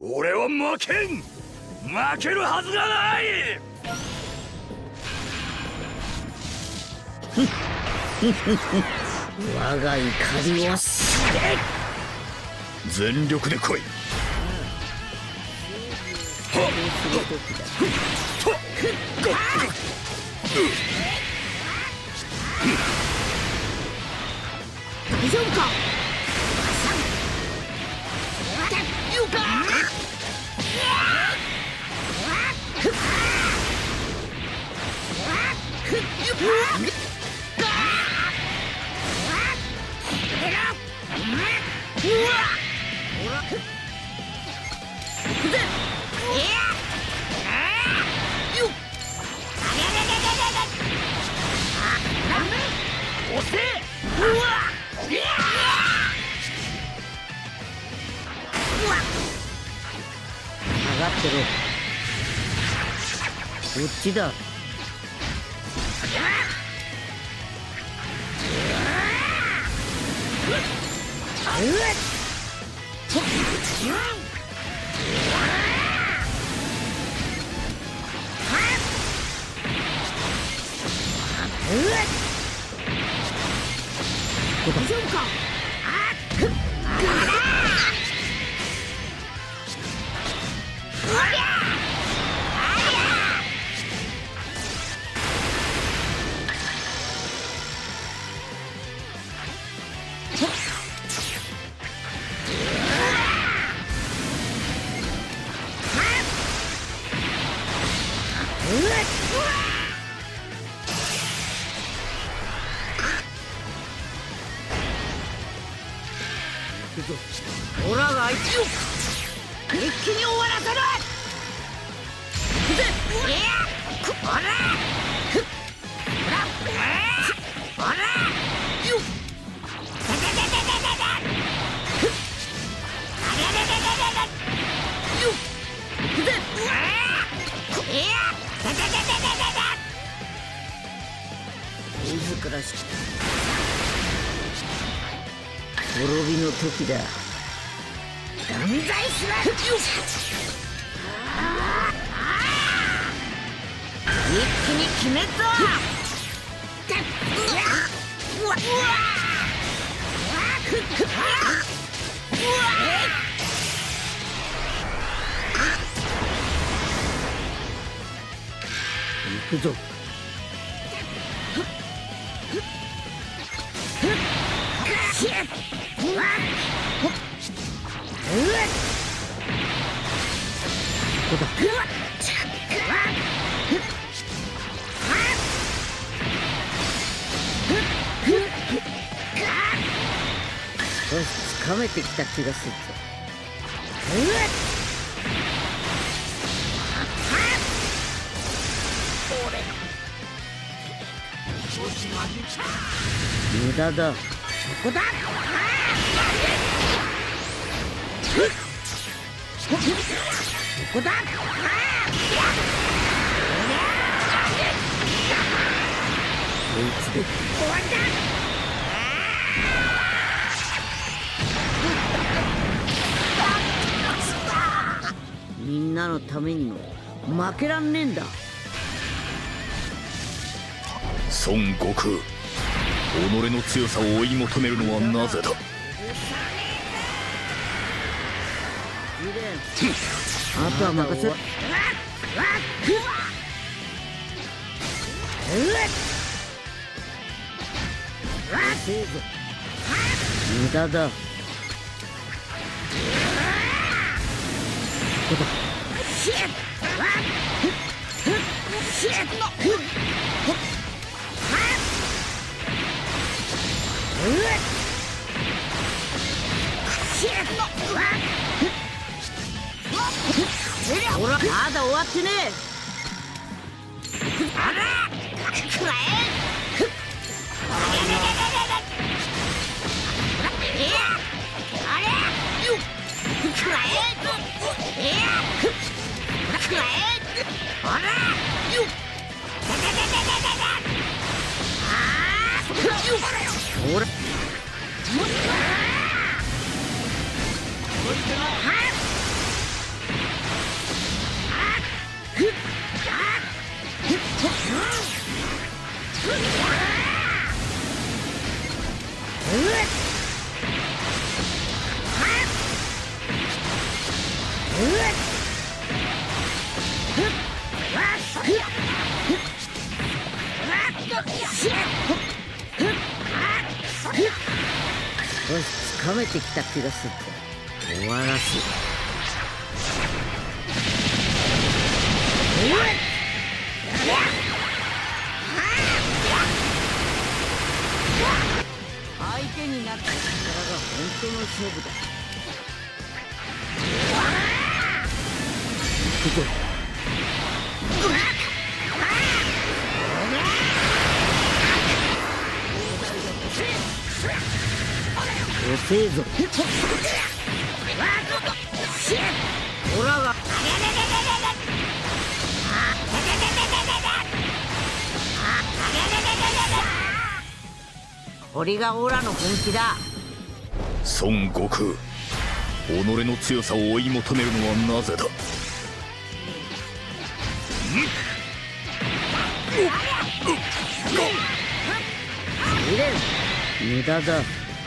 俺は負けん。負けるはずがない。 我が怒りを知れ。 全力で来い。 大丈夫か。上がってろ。こっちだ。大丈夫か。オラが相手を一気に終わらせる。自らし滅びの時だ。断罪しろ。一気に決めた。行くぞ。ここだ。少しつかめてきた気がするぞ。無駄だ。ここだ。ここだ。こいつで終わりだ。みんなのためにも負けらんねえんだ。 孫悟空、己の強さを追い求めるのはなぜだ。 あとは任せる。無駄だ。ここだ。ほら、まだ終わってねえ。あら、くらえ。あれ、くらえ。くらえ。ほら、ほら。 少しつかめてきた気がする。終わらす。相手になった力が本当の勝負だ。行くぞ。遅えぞ。オラがこれがオラの本気だ。 孫悟空、己の強さを追い求めるのはなぜだ。 無駄だ。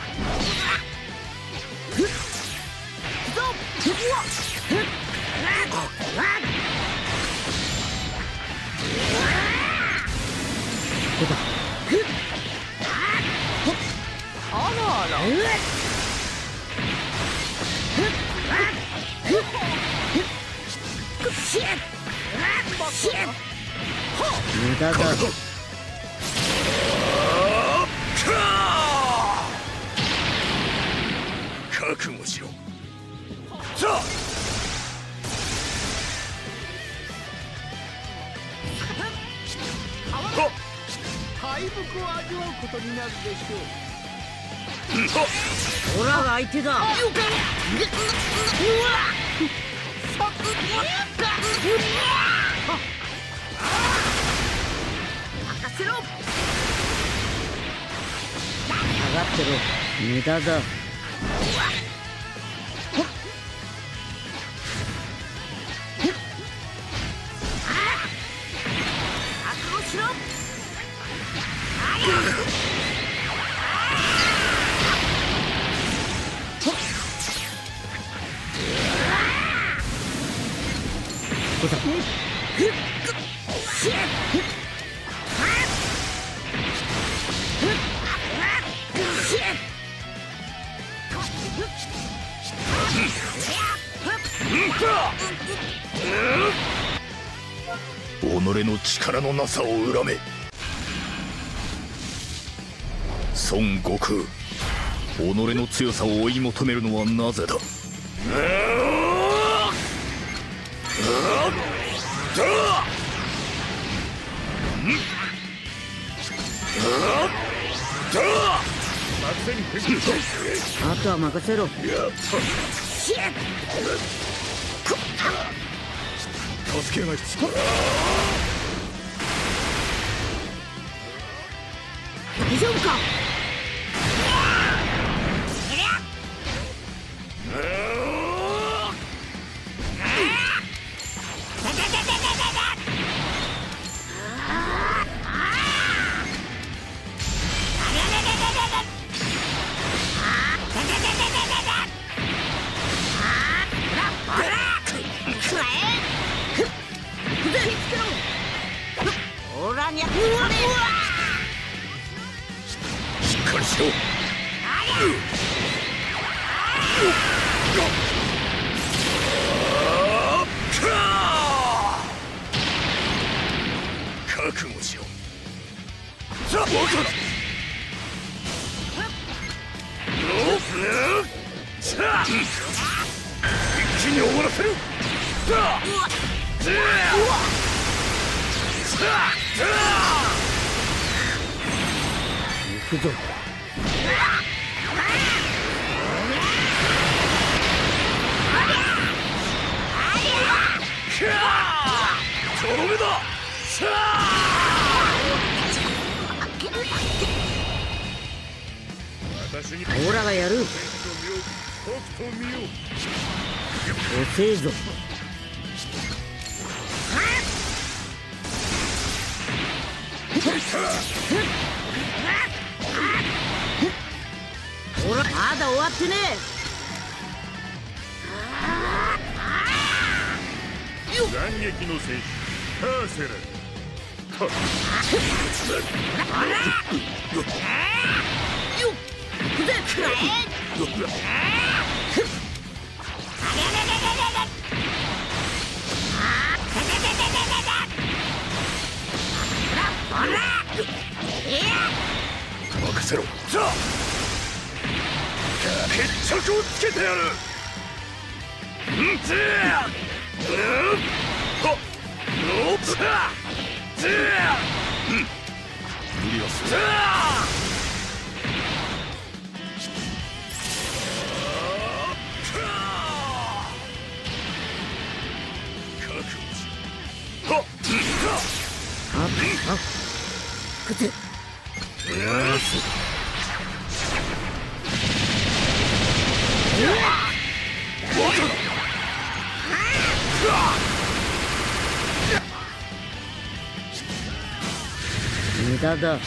ここだ。あらあら。無駄だ。 覚悟しろ。 敗北を味わうことになるでしょう。 オラが相手だ。任せろ。下がってろ。無駄だ。覚悟しろ。ここだ。 己の力のなさを恨め。孫悟空、己の強さを追い求めるのはなぜだ。 あとは任せろ。 助けが必要。 大丈夫か。オラにゃ。 しっかりしろ。覚悟しろ。一気に終わらせる。 行くぞ。 とどめだ。 オラがやる。遅えぞ。 まだ終わってね斬撃の戦士カーセラ任せろ。決着をつけてやる。無理はする。 無駄だ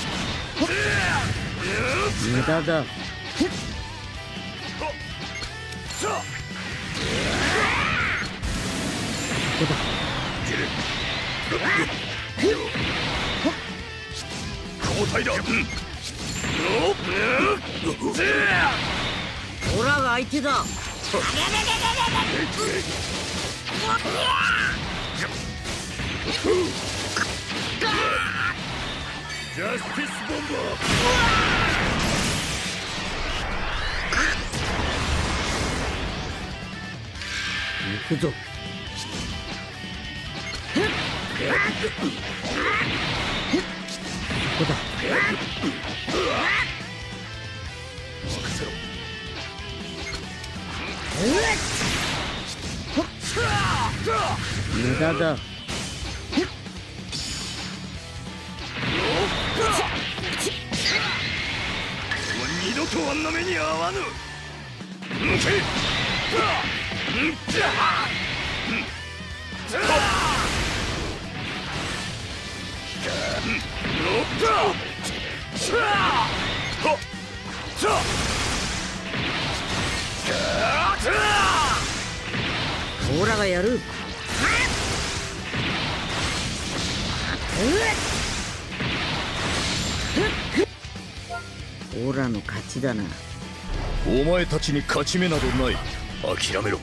無駄だ。 交代だ。 オラが相手だ。 ジャスティスボンバ行くぞ。ここだ。 任せろ。 無駄だ。 二度とあんな目に遭わぬ。 オラがやる。オラの勝ちだな。 お前たちに勝ち目などない。諦めろ。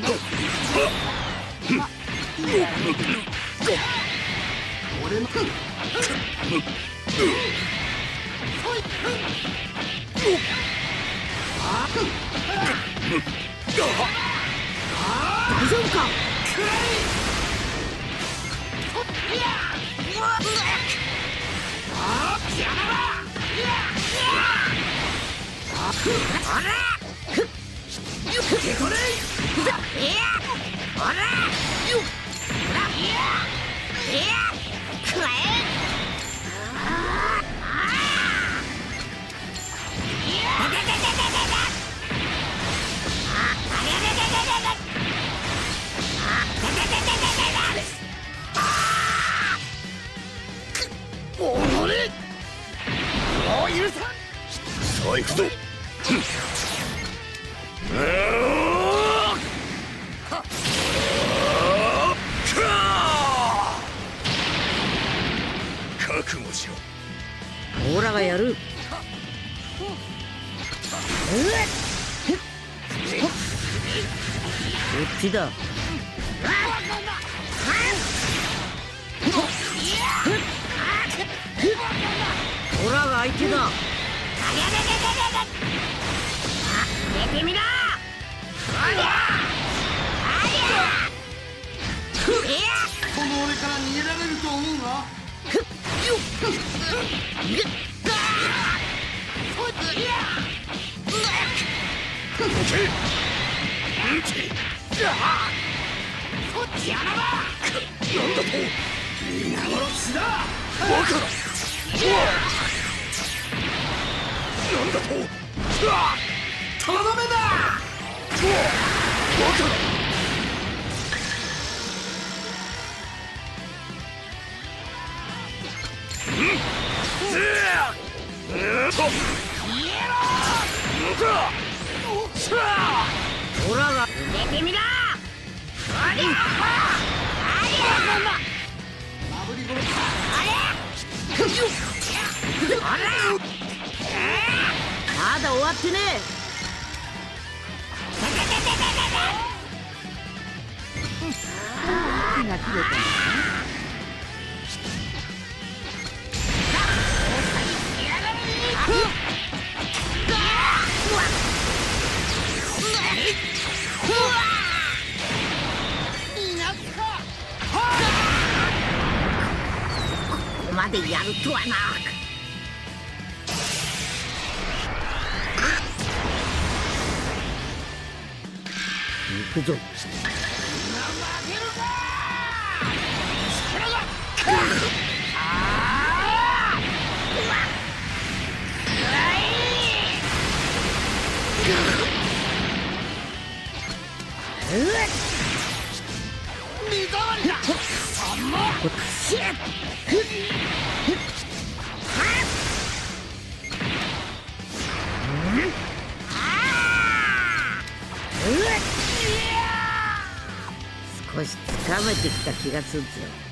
大丈夫か。 さあ行くぞ。覚悟しろ。 オラがやる。こっちだ。オラが相手だ。出てみな。 この俺から逃げられると思うな。 なんだと。 皆殺しだ。 バカだ。なんだと。 とどめだ。 バカだ。 オラが出てみろ。あれまだ終わってねえ。が切れたね。ここまでやるとはな。行くぞ。少しつかめてきた気がするぞ。